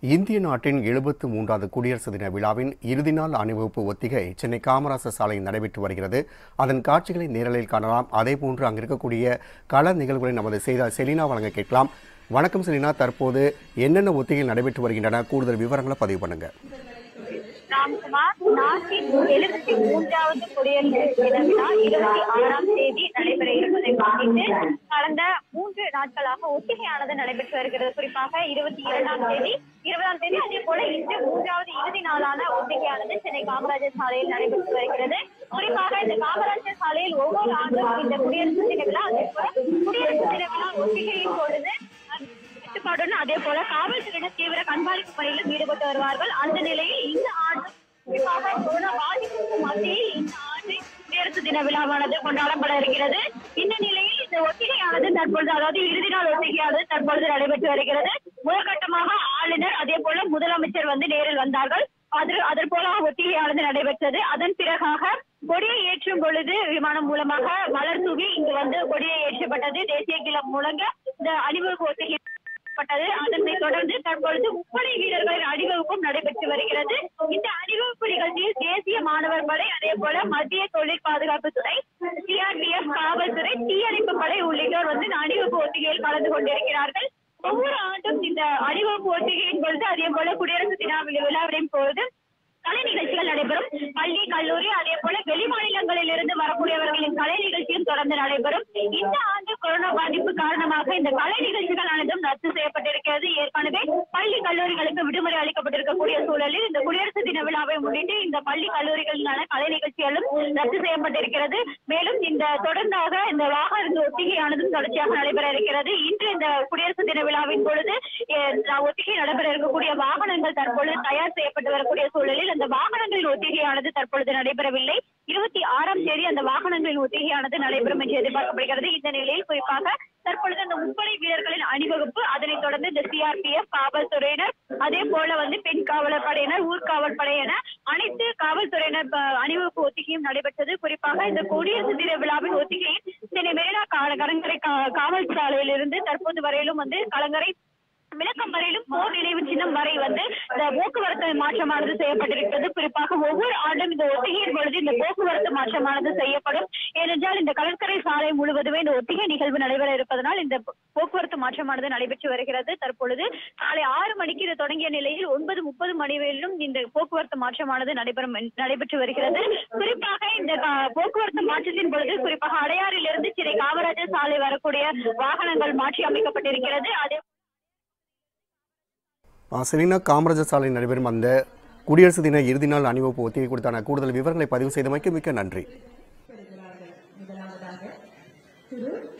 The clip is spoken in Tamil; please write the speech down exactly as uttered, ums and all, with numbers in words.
இந்திய நாட்டின் எழுபத்து மூன்றாவது குடியரசு தின விழாவின் இறுதி நாள் அணிவகுப்பு ஒத்திகை சென்னை காமராசர் சாலையில் நடைபெற்று வருகிறது. அதன் காட்சிகளை நேரலில் காணலாம். அதேபோன்று அங்கு இருக்கக்கூடிய கள நிகழ்வுகளை நமது செய்தியாளர் செலினா வழங்க கேட்கலாம். வணக்கம் செலினா, தற்போது என்னென்ன ஒத்திகைகள் நடைபெற்று வருகின்றன? கூடுதல் விவரங்களை பதிவு பண்ணுங்க. ராம்குமார், நாட்டின் எழுபத்தி மூன்றாவது குடியரசு தின விழா இருபத்தி ஆறாம் தேதி நடைபெற இருப்பதை முன்னிட்டு கடந்த மூன்று நாட்களாக ஒத்திகையானது நடைபெற்று வருகிறது. குறிப்பாக இருபத்தி இரண்டாம் தேதி இருபதாம் தேதி அதே போல இன்று மூன்றாவது இறுதி நாளான ஒத்திகையானது சென்னை காமராஜர் சாலையில் நடைபெற்று வருகிறது. குறிப்பாக இந்த காமராஜர் சாலையில் ஒவ்வொரு ஆண்டும் இந்த குடியரசு தின விழா அதே போல குடியரசு தின விழா ஒத்திகையின் பொழுது கட்டுப்பாடுடன் அதே போல காவல்துறையினர் தீவிர கண்காணிப்பு பணியிலும் ஈடுபட்டு வருவார்கள். அந்த நிலையில் இந்த ஆண்டு குறிப்பாக கொரோனா பாதிப்புக்கு மத்தியில் இந்த ஆண்டு குடியரசு தின விழாவானது கொண்டாடப்பட இருக்கிறது. இந்த நிலையில் இந்த ஒத்திகையானது தற்பொழுது அதாவது இறுதி நாள் ஒத்திகையானது தற்பொழுது நடைபெற்று வருகிறது. முதற்கட்டமாக ஆளுநர் அதே போல முதலமைச்சர் வந்து நேரில் வந்தார்கள். அது அதற்போல ஒத்திகையானது நடைபெற்றது. அதன் பிறகாக கொடியை ஏற்றும் பொழுது விமானம் மூலமாக மலர் தூவி இங்கு வந்து கொடியை ஏற்றப்பட்டது. தேசிய கீழம் முழங்க இந்த அணிவகுப்பு ஒத்திகை பட்டது. அதனை தொடர்ந்து தற்பொழுது முப்படை வீரர்களின் அணிவகுப்பும் நடைபெற்று வருகிறது. இந்த அணிவகுப்பு நிகழ்ச்சியில் தேசிய மாணவர் படை அதே போல மத்திய தொழில் பாதுகாப்பு துறை, சிஆர்பிஎஃப், காவல்துறை, தீயணைப்பு படை உள்ளிட்டோர் வந்து இந்த அணிவகுப்பு ஒத்திகையில் கலந்து கொண்டிருக்கிறார்கள். ஒவ்வொரு ஆண்டும் இந்த அணிவகுப்பு ஒத்திகையின் பொழுது அதே போல குடியரசு தின விழாவின் பொழுது கலை நிகழ்ச்சிகள் நடைபெறும். பள்ளி, கல்லூரி அதே போல வெளி மாநிலங்களில் இருந்து வரக்கூடியவர்களின் கலை நிகழ்ச்சியும் தொடர்ந்து நடைபெறும். இந்த ஆண்டு கொரோனா பாதிப்பு காரணமாக இந்த கலை நிகழ்ச்சிகள் அனைத்தும் ரத்து செய்யப்பட்டிருக்கிறது. ஏற்கனவே பள்ளி, கல்லூரிகளுக்கு விடுமுறை அளிக்கப்பட்டிருக்கக்கூடிய சூழலில் இந்த குடியரசு தின விழாவை முன்னிட்டு இந்த பள்ளி, கல்லூரிகளிலான கலை நிகழ்ச்சிகளும் ரத்து செய்யப்பட்டிருக்கிறது. மேலும் இந்த தொடர்ந்தாக இந்த வாகன ஒத்திகையானதும் தொடர்ச்சியாக நடைபெற இருக்கிறது. இன்று இந்த குடியரசு தின விழாவின் பொழுது ஒத்திகை நடைபெற இருக்கக்கூடிய வாகனங்கள் தற்பொழுது தயார் செய்யப்பட்டு வரக்கூடிய சூழலில் அந்த வாகனங்களின் ஒத்திகையானது தற்பொழுது நடைபெறவில்லை. இருபத்தி ஆறாம் தேதி அந்த வாகனங்களின் ஒத்திகையானது நடைபெறும் என்று எதிர்பார்க்கப்படுகிறது. இந்த நிலையில் குறிப்பாக தற்பொழுது அந்த முப்படை வீரர்களின் அணிவகுப்பு, அதனைத் தொடர்ந்து இந்த சிஆர்பிஎஃப், காவல்துறையினர் அதே போல வந்து பெண் காவலர் படையினர், ஊர்காவல் படை என அனைத்து காவல்துறையினர் அணிவகுப்பு ஒத்திகையும் நடைபெற்றது. குறிப்பாக இந்த குடியரசு தின விழாவின் ஒத்திகையில் சென்னை மெரினா கலங்கரை காவல் சாலையில் இருந்து தற்போது வரையிலும் வந்து கலங்கரை விளக்கம் வரையிலும் போர் நினைவு சின்னம் வரை வந்து இந்த போக்குவரத்து மாற்றமானது செய்யப்பட்டிருக்கிறது. குறிப்பாக ஒவ்வொரு ஆண்டும் இந்த ஒத்திகையின் பொழுது இந்த போக்குவரத்து மாற்றமானது செய்யப்படும். ஏனென்றால் இந்த கடற்கரை சாலை முழுவதுமே இந்த ஒத்திகை நிகழ்வு நடைபெற இருப்பதனால் இந்த போக்குவரத்து மாற்றமானது நடைபெற்று வருகிறது. தற்பொழுது காலை ஆறு மணிக்கு இது தொடங்கிய நிலையில் ஒன்பது முப்பது மணி வரையிலும் இந்த போக்குவரத்து மாற்றமானது நடைபெறும் நடைபெற்று வருகிறது. குறிப்பாக இந்த போக்குவரத்து மாற்றத்தின் பொழுது குறிப்பாக அடையாறில் இருந்து சென்னை காமராஜர் சாலை வரக்கூடிய வாகனங்கள் மாற்றி அமைக்கப்பட்டிருக்கிறது. அதே செலினா, காமராஜர் சாலையில் நடைபெறும் அந்த குடியரசு தின இறுதி நாள் அணிவகுப்பு ஒத்திகை கொடுத்தான கூடுதல் விவரங்களை பதிவு செய்தமைக்கு மிக்க நன்றி.